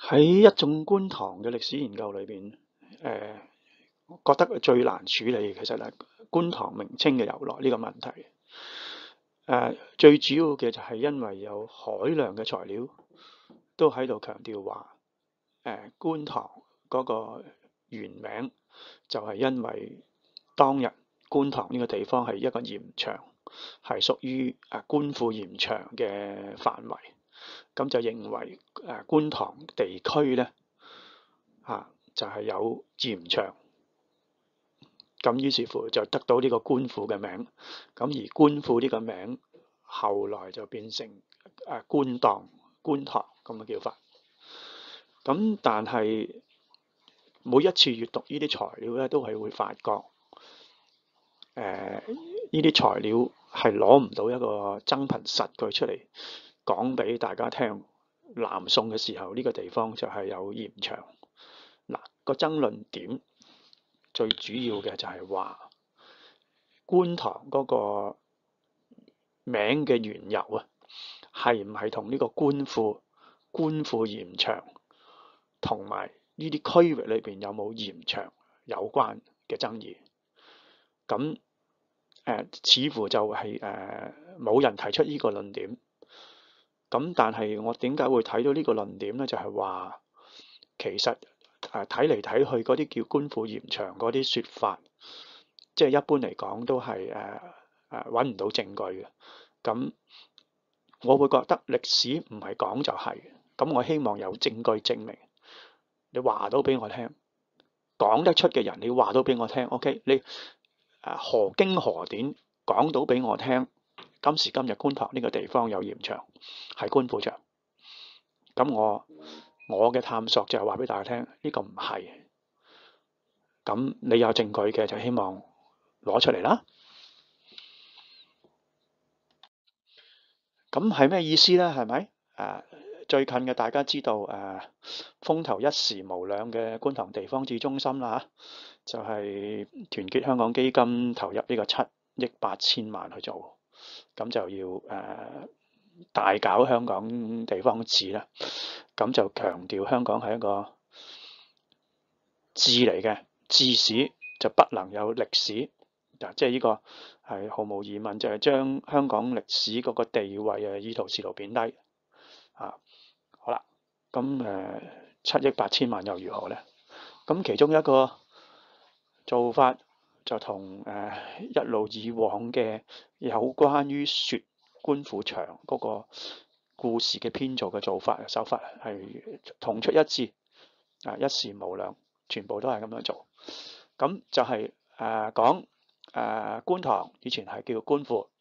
喺一種觀塘嘅歷史研究裏邊，我覺得最難處理其實係觀塘名稱嘅由來呢個問題。最主要嘅就係因為有海量嘅材料都喺度強調話，觀塘嗰個原名就係因為當日觀塘呢個地方係一個鹽場，係屬於官富鹽場嘅範圍。咁就認為觀塘地區呢，就係有鹽場，咁於是乎就得到呢個官富嘅名。咁而官富呢個名後來就變成觀塘咁嘅叫法。咁但係每一次閱讀呢啲材料呢，都係會發覺呢啲材料係攞唔到一個真憑實據出嚟講俾大家聽。南宋嘅時候呢個地方就係有鹽場。嗱，個爭論點最主要嘅就係話觀塘嗰個名嘅緣由係唔係同呢個官富鹽場同埋呢啲區域裏邊有冇鹽場有關嘅爭議？咁似乎就係冇人提出呢個論點。咁但係我點解會睇到呢個論點呢？就係話其實睇嚟睇去嗰啲叫官富鹽場嗰啲説法，即係一般嚟講都係揾唔到證據嘅。咁我會覺得歷史唔係講就係，咁我希望有證據證明。你話到俾我聽，講得出嘅人，你話到俾我聽，OK？你何經何典講到俾我聽，今時今日觀塘呢個地方有鹽場，係官富場。咁我嘅探索就係話俾大家聽，呢個唔係。咁你有證據嘅就希望攞出嚟啦。咁係咩意思呢？係咪？最近嘅大家知道風頭一時無兩嘅觀塘地方志中心啦，就係團結香港基金投入呢個7億8千萬去做，咁就要大搞香港地方志啦。咁就強調香港係一個志嚟嘅，志史就不能有歷史。即係呢個係毫無疑問，就係將香港歷史嗰個地位意圖試圖貶低。好啦，咁7億8千萬又如何呢？咁其中一個做法就同一路以往嘅有關於説官富場嗰個故事嘅編造嘅做法手法係同出一致。一時無兩，全部都係咁樣做。咁就係講觀塘以前係叫官富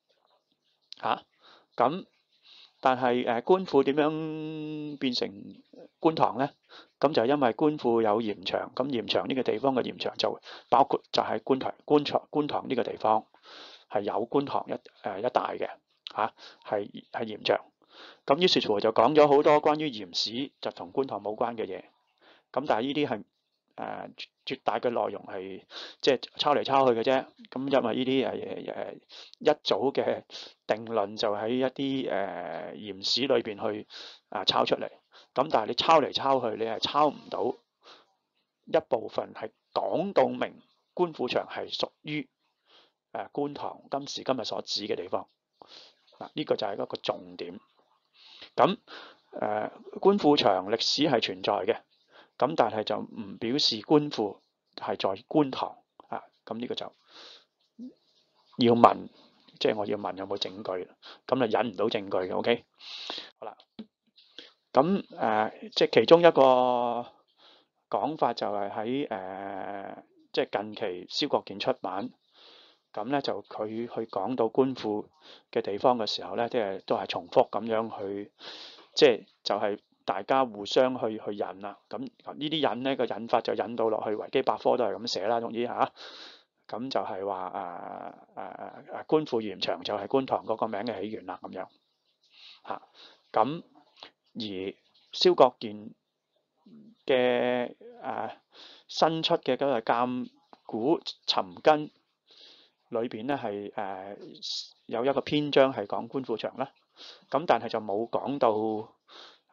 咁但係官富點樣變成觀塘呢？咁就因為官富有鹽場，咁鹽場呢個地方嘅鹽場就包括就係觀塘呢個地方係有觀塘一帶嘅係鹽場。咁於是乎就講咗好多關於鹽史就同觀塘冇關嘅嘢。咁但係呢啲係絕大嘅內容係即係抄嚟抄去嘅啫。咁因為呢啲一早嘅定論就喺一啲鹽史裏邊去抄出嚟。咁但係你抄嚟抄去，你係抄唔到一部分係講到明官富場係屬於觀塘今時今日所指嘅地方。呢個就係一個重點。咁官富場歷史係存在嘅。咁但係就唔表示官富係在觀塘咁呢個就要問，即係我要問有冇證據，咁就引唔到證據嘅。OK， 好啦，咁即係其中一個講法就係喺即係近期蕭國健出版，咁咧就佢去講到官富嘅地方嘅時候咧，即係都係重複咁樣去，即係就係大家互相去引啦。咁呢啲引呢個引法就引到落去維基百科都係咁寫啦。總之咁就係話官富鹽場就係觀塘嗰個名嘅起源啦。咁樣咁而蕭國健嘅新出嘅嗰個鑑古尋根裏邊咧係有一個篇章係講官富場啦。咁但係就冇講到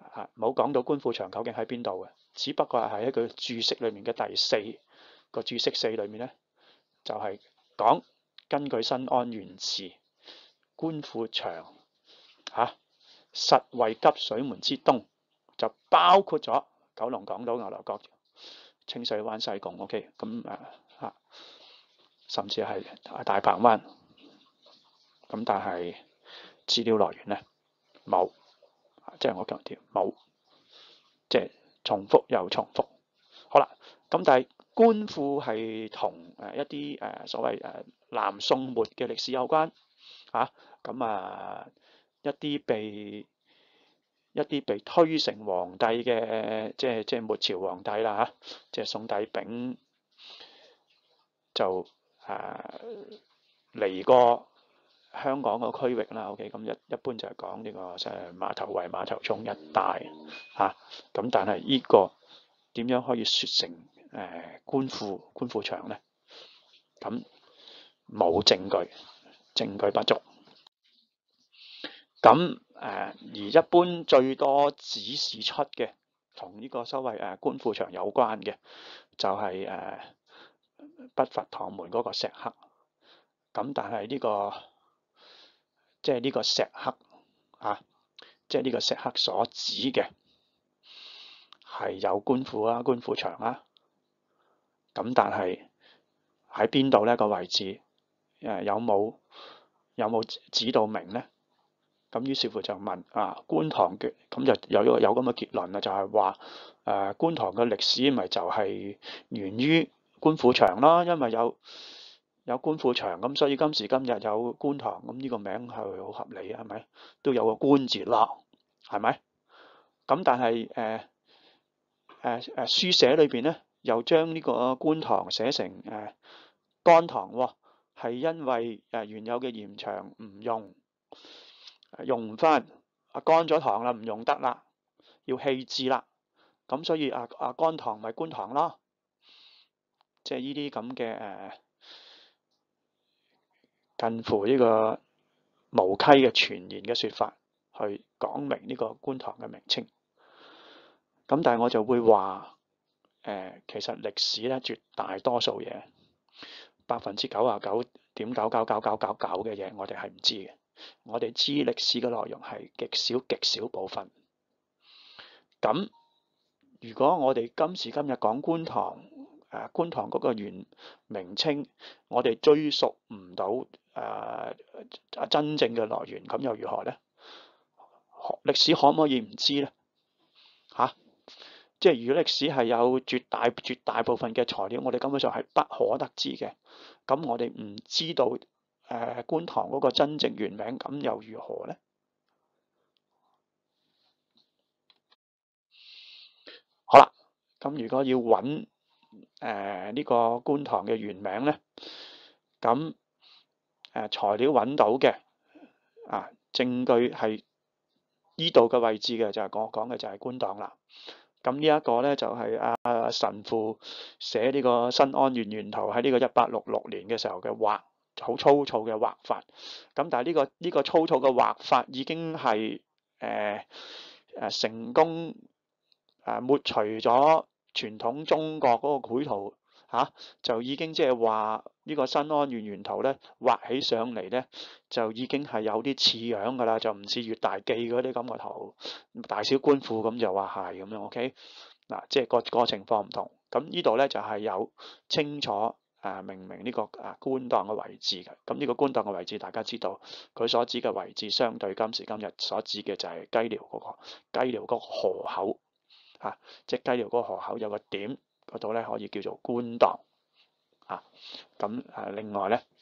冇講到觀富場究竟喺邊度嘅，只不過係喺佢注釋裏面嘅第4個注釋4裏面咧，就係講根據新安縣志，觀富場實為急水門之東，就包括咗九龍港島、牛頭角、清水灣、西貢 ，OK， 咁甚至係大鵬灣，咁但係資料來源咧冇，即係我強調冇，即係重複又重複。好啦，咁但係觀富係同一啲所謂南宋末嘅歷史有關咁一啲被推成皇帝嘅，即係末朝皇帝啦即係宋帝昺就嚟過香港個區域啦。OK， 咁一般就係講呢個馬頭圍、馬頭涌一帶咁但係呢個點樣可以説成觀富場咧？咁冇證據，證據不足。咁而一般最多指示出嘅同呢個所謂觀富場有關嘅，就係北佛堂門嗰個石刻。咁但係呢個即係呢個石刻即係呢個石刻所指嘅係有觀富場咁但係喺邊度呢個位置有冇指到明呢？咁於是乎就問觀塘嘅，咁就有咁嘅結論啦，就係話觀塘嘅歷史咪就係源於觀富場啦，因為有觀富場，咁所以今時今日有觀塘，咁呢個名係好合理係咪？都有個觀字咯，係咪？咁但係書寫裏邊咧，又將呢個觀塘寫成乾塘喎，係因為原有嘅鹽場唔用唔翻，乾咗塘啦，唔用得啦，要棄置啦，咁所以乾塘咪觀塘咯，即係呢啲咁嘅近乎呢個無稽嘅傳言嘅説法，去講明呢個觀塘嘅名稱。咁但係我就會話其實歷史咧，絕大多數嘢99.99999嘅嘢，我哋係唔知嘅。我哋知歷史嘅內容係極少部分。咁如果我哋今時今日講觀塘嗰個原名稱，我哋追溯唔到真正嘅來源，咁又如何呢？歷史可唔可以唔知呢？即係如果歷史係有絕大部分嘅材料，我哋根本上係不可得知嘅。咁我哋唔知道觀塘嗰個真正原名，咁又如何呢？好啦，咁如果要揾呢個觀塘嘅原名呢，咁材料揾到嘅證據係依度嘅位置嘅，就係我講嘅就係觀塘啦。咁呢一個呢，就係神父寫呢個新安縣原圖喺呢個1866年嘅時候嘅畫，好粗糙嘅畫法。咁但係呢個粗糙嘅畫法已經係成功抹除咗傳統中國嗰個繪圖就已經即係話呢個新安縣原圖咧畫起上嚟咧就已經係有啲似樣㗎啦，就唔似粵大記嗰啲咁嘅圖，大小觀富咁就話係咁樣 OK 嗱，即係個情況唔同。咁呢度咧就係有清楚明呢個觀塘嘅位置嘅。咁呢個觀塘嘅位置大家知道，佢所指嘅位置相對今時今日所指嘅就係雞寮嗰個河口即係雞寮嗰個河口有個點嗰度咧可以叫做觀塘咁另外咧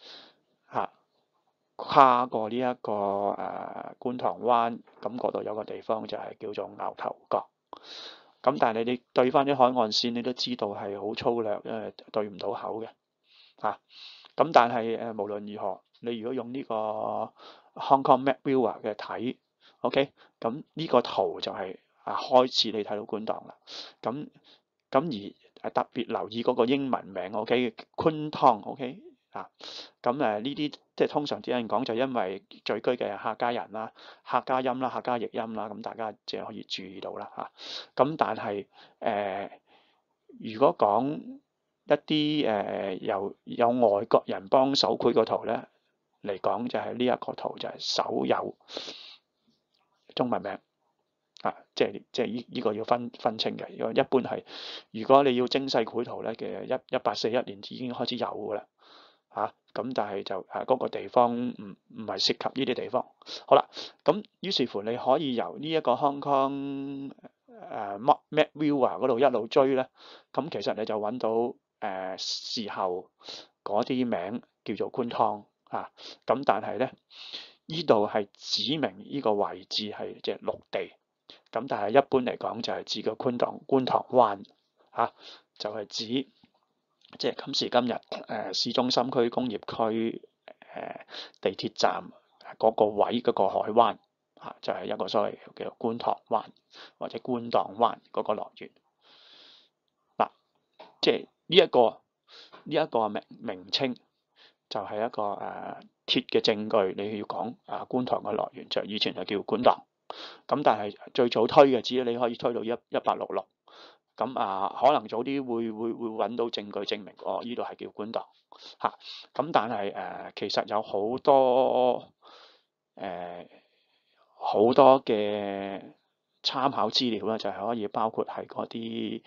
跨過呢一個觀塘灣，咁嗰度有個地方就係叫做牛頭角。咁但係你對翻啲海岸線，你都知道係好粗略，因為對唔到口嘅咁但係無論如何，你如果用呢個 Hong Kong Map Viewer 嘅睇 ，OK， 咁呢個圖就係開始你睇到觀塘啦。咁而特別留意嗰個英文名 ，OK， 觀塘 ，OK， 啊。咁呢啲即係通常啲人講就因為聚居嘅客家人啦、客家音啦、客家譯音啦，咁大家即係可以注意到啦嚇。咁但係如果講一啲有外國人幫手繪個圖咧嚟講，就係呢一個圖就係手有中文名啊，即係呢個要分清嘅。因為一般係如果你要精細繪圖咧嘅1841年已經開始有㗎啦嚇，咁但係就嗰個地方唔係涉及呢啲地方。好啦，咁於是乎你可以由呢一個 Hong Kong Map Viewer 嗰度一路追咧，咁其實你就揾到事後嗰啲名叫做觀塘啊，咁但係咧呢度係指明呢個位置係即係陸地，咁但係一般嚟講就係指個觀塘灣嚇，就係指即係今時今日市中心區、工業區、地鐵站嗰個位嗰個海灣嚇，就係一個所謂叫觀塘灣或者觀塘灣嗰個樂園嗱，即係呢一個名稱就係一個鐵嘅證據，你要講觀塘嘅樂園就以前係叫觀塘，咁但係最早推嘅只你可以推到1866，咁可能早啲會揾到證據證明呢度係叫觀塘嚇，咁但係其實有好多嘅參考資料咧，就係可以包括係嗰啲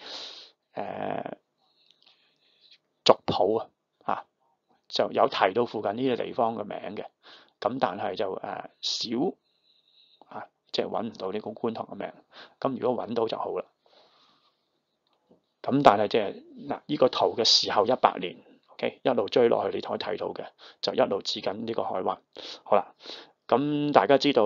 族譜啊，就有提到附近呢個地方嘅名嘅，咁但係就少即係揾唔到呢個觀塘嘅名。咁如果揾到就好啦。咁但係即係嗱，呢個圖嘅時候18年 ，OK 一路追落去，你可以睇到嘅就一路指緊呢個海灣。好啦，咁大家知道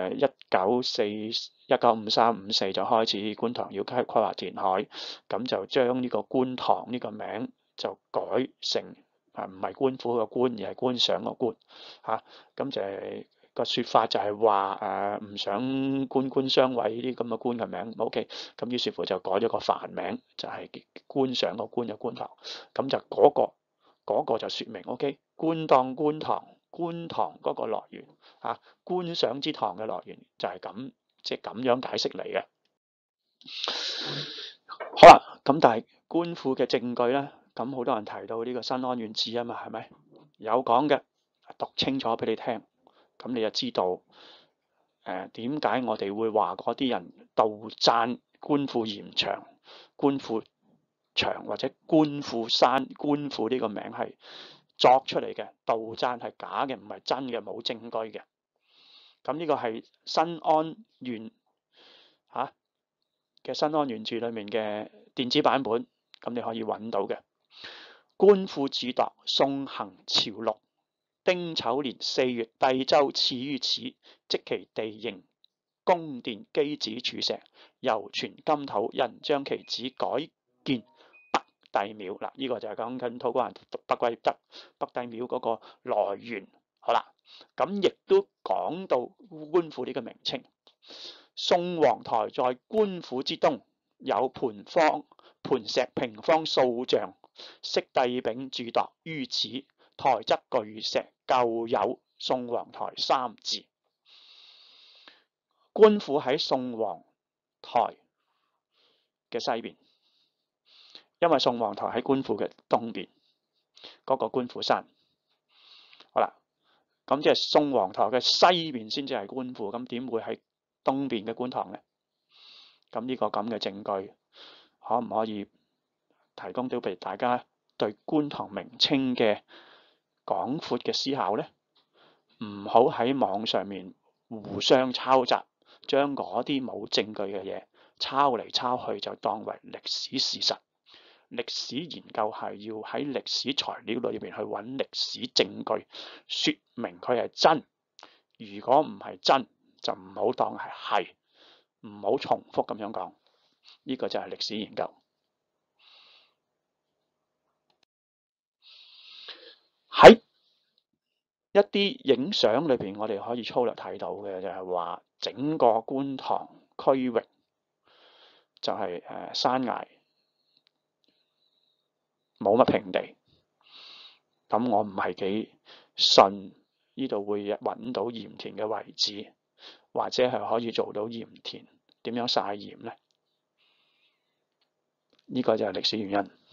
1953、54就開始觀塘要規劃填海，咁就將呢個觀塘呢個名就改成唔係官府嘅官，而係觀賞個觀嚇，咁就係個説法就係話唔想官相衛呢啲咁嘅官嘅名 ，OK，咁於是乎就改咗個繁名，就係觀賞個觀嘅觀塘，咁就嗰個就説明 OK，觀塘嗰個樂園觀賞之塘嘅樂園就係咁，即係咁樣解釋嚟嘅。好啦，咁但係官府嘅證據咧，咁好多人提到呢個新安縣志啊嘛，係咪有講嘅？讀清楚俾你聽，咁你就知道點解我哋會話嗰啲人杜撰官富鹽場、官富場或者官富山、官富呢個名係作出嚟嘅，杜撰係假嘅，唔係真嘅，冇證據嘅。咁呢個係新安縣嘅新安縣志裏面嘅電子版本，咁你可以揾到嘅。官富自度宋行朝錄，丁丑年4月，帝州賜於此，即其地形宮殿基址柱石，猶存今土，人將其址改建北帝廟。嗱，呢個就係講緊土瓜灣北帝廟嗰個來源。好啦，咁亦都講到官府呢個名稱。宋皇台在官府之東，有盤石平方數丈，昔帝昺著度於此，台則巨石，舊有宋皇台3字。官府喺宋皇台嘅西邊，因為宋皇台喺官府嘅東邊，嗰個官府山。好啦，咁即係宋皇台嘅西邊先至係官府，咁點會係東邊嘅觀塘呢？咁呢個咁嘅證據可唔可以提供到俾大家對觀塘名稱嘅廣闊嘅思考呢？唔好喺網上面互相抄襲，將嗰啲冇證據嘅嘢抄嚟抄去就當為歷史事實。歷史研究係要喺歷史材料裏面去揾歷史證據，説明佢係真。如果唔係真，就唔好當係，唔好重複咁樣講。呢個就係歷史研究。喺一啲影相裏邊，我哋可以粗略睇到嘅就係話，整個觀塘區域就係山崖，冇乜平地。 咁我唔係幾信呢度會揾到鹽田嘅位置，或者係可以做到鹽田。點樣曬鹽呢？呢個就係歷史原因。